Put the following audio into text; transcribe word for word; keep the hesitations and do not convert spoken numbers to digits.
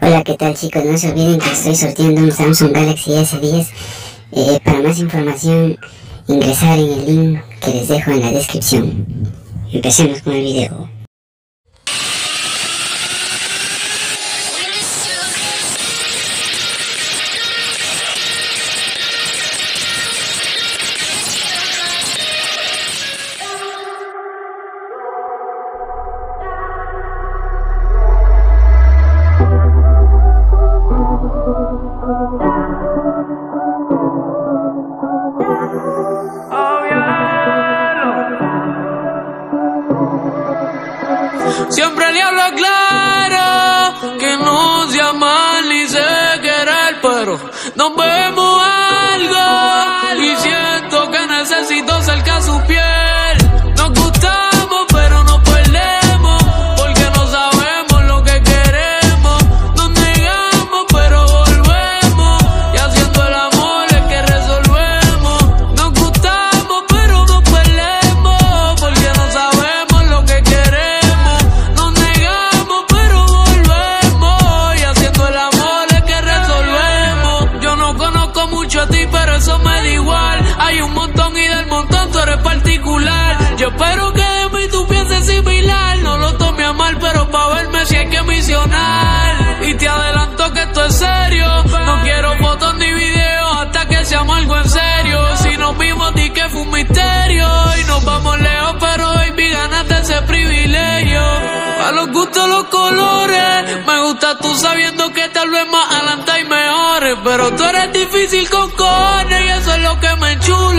Hola, ¿qué tal, chicos? No se olviden que estoy sorteando un Samsung Galaxy S diez. Eh, para más información, ingresar en el link que les dejo en la descripción. Empecemos con el video. Siempre le hablo claro que no sea mal ni sé querer, pero nos vemos algo y siento que necesito cerca su piel. Nos gustamos pero nos perdemos porque no sabemos lo que queremos. Nos negamos pero volvemos y haciendo el amor es que resolvemos. Nos gustamos pero nos perdemos porque no sabemos lo que queremos. Pero eso me da igual, hay un montón y del montón tú eres particular. Yo espero que de mí tú pienses similar, no lo tome a mal, pero pa' verme si hay que misionar. Y te adelanto que esto es serio, no quiero fotos ni videos hasta que seamos algo en serio. Si nos vimos di que fue un misterio y nos vamos lejos, pero baby ganaste ese privilegio. A los gustos los colores, me gusta tú sabiendo que tal vez más adelante hay mejores, pero tú eres difícil con cojones y eso es lo que me enchula.